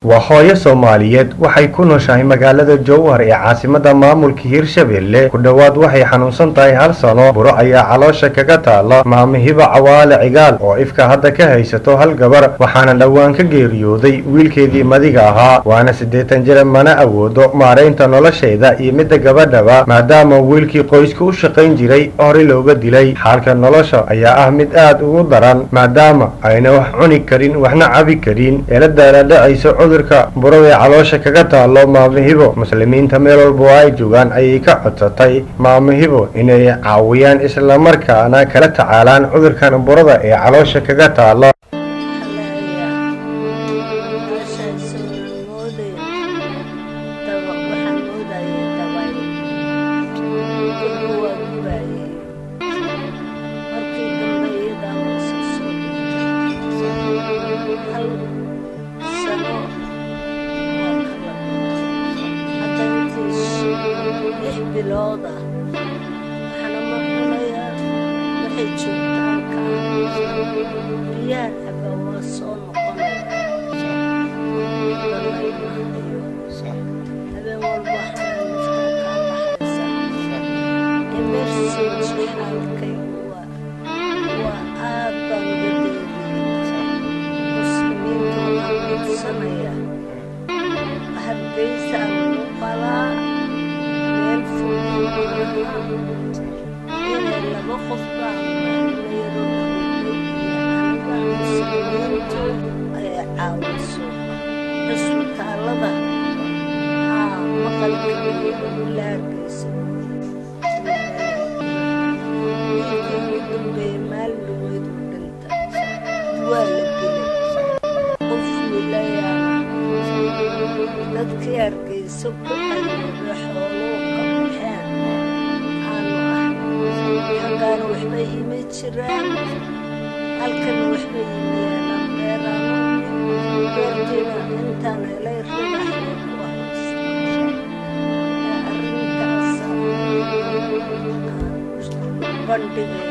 وهاي Soomaaliyeed waxay ku nooshahay magaalada Jowhar ee caasimadda maamulka Hirshabelle ku dhawaad waxay xanuunsan tahay hal sano buro ayaa caloosha kaga taala maamihiba cawaale cigaal oo ifka hadda ka haysato hal gabar waxaana dhawaan ka geeriyooday wiilkeedii madiga ahaa waana 80 jir mana awoodo maareynta nolosheeda iyo midda gabadhaba maadaama wiilkii qoyska u shaqayn jiray hore looga dilay xaalka nolosha ayaa ah mid aad ugu daran maadaama ayna wax cuni karin waxna cabi karin ee la daaladhacayso cudurka burada caloosha kaga taalo maamihibo muslimiinta meel walba ay joogaan ayay ka codsatay maamihibo inay caawiyaan isla markaana kala tacaalaan cudurkan burada ee caloosha kaga taalo bilowda waxana ma cunaya waxay joogtaa biyaha xaba waa soo noqonaya habeen walba waxaan nafta ka baxaysa emergency halkay waa aad baan uga deeqay muslimiinta waxaan codsanaya hargeysa u qalaa laba qof baa ay caawiso isbitaalada maqalka laagaysa ugu dambeeya maalin dhaweyd u dhinta waa la dilay qof wiilayaa dadkii hargeysa ku ayooda xooluu qabaxeen حقان وحبا يمي جيران halkan waxba yimaadaan beeraan beertina intaan ilay ridaxay ku haysto arrintaas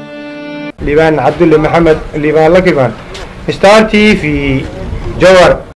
ليبان عبد الله محمد ليبان لكيبان ستار تي في جوهر.